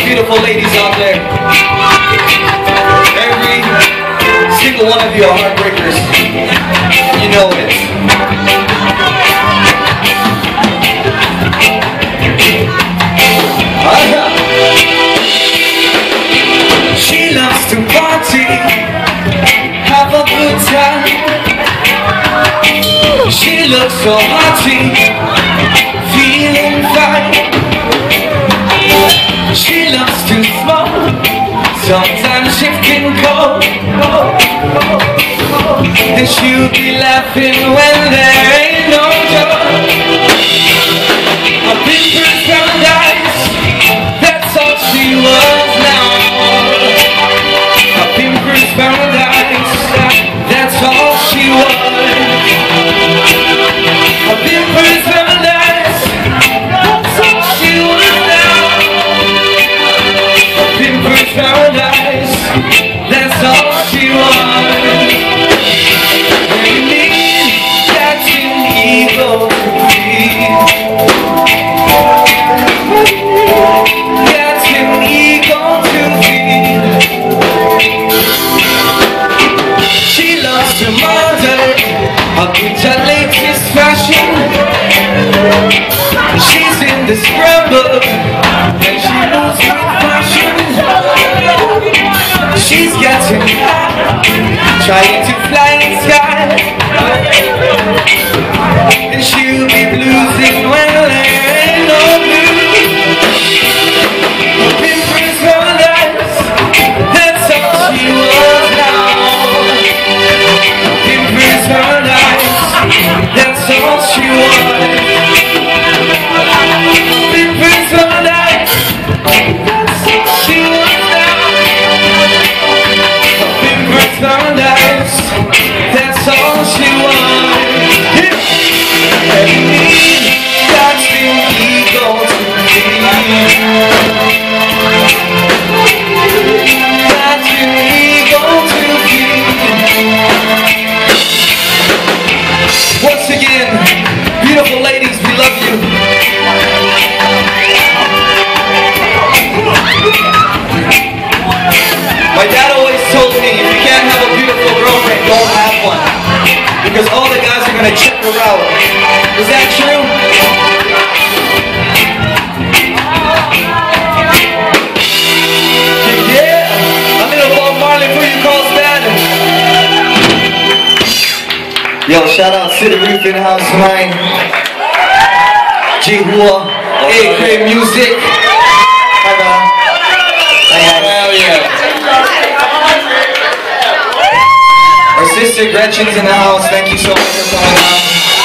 beautiful ladies out there. Every single one of you are heartbreakers. You know it. She loves to party, have a good time. She looks so hearty, feeling fine. She loves to smoke, sometimes she can cold. And she'll be laughing when there ain't no joke. A Pimper's paradise, that's all she was now. A Pimper's paradise, that's all she was. A Pimper's paradise, that's all she was now. A Pimper's paradise, that's all she was. We need that ego to be. That's an ego to feed. She loves to model up with her latest fashion. She's in the scrapbook and she moves with passion. She's getting high, trying to fly in sky. And she'll be bluesing when there ain't no blue. A Pimper's paradise, that's all she was now. A Pimper's paradise, that's all she was. A Pimper's paradise, that's all she was now. A Pimper's paradise, that's all she was. That's the ego to me. That's the ego to me. Once again, beautiful ladies, we love you. My dad always told me, if you can't have a beautiful girlfriend, don't have one. Because all the guys are going to check her out. Is that true? Yeah, a little Bob Marley for you, Carlsbad. Yo, shout out City Roof in the house tonight. G-Hua, A-Crib Music. Hi, man. Hell yeah. Our sister Gretchen's in the house. Thank you so much for coming out.